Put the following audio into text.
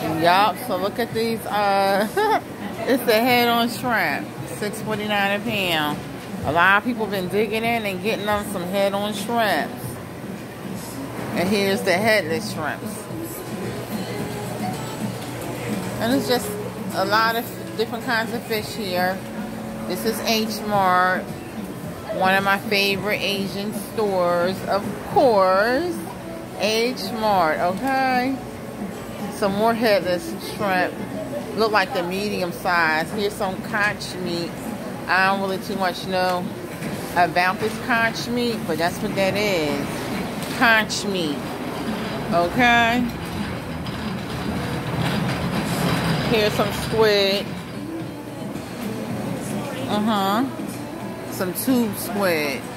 Yup, so look at these, it's the head-on shrimp, $6.49 a pound. A lot of people been digging in and getting them some head-on shrimps. And here's the headless shrimps. And it's just a lot of different kinds of fish here. This is H Mart, one of my favorite Asian stores, of course. H Mart, okay? Some more headless shrimp. Look like the medium size. Here's some conch meat. I don't really too much know about this conch meat, but that's what that is. Conch meat. Okay? Here's some squid. Some tube squid.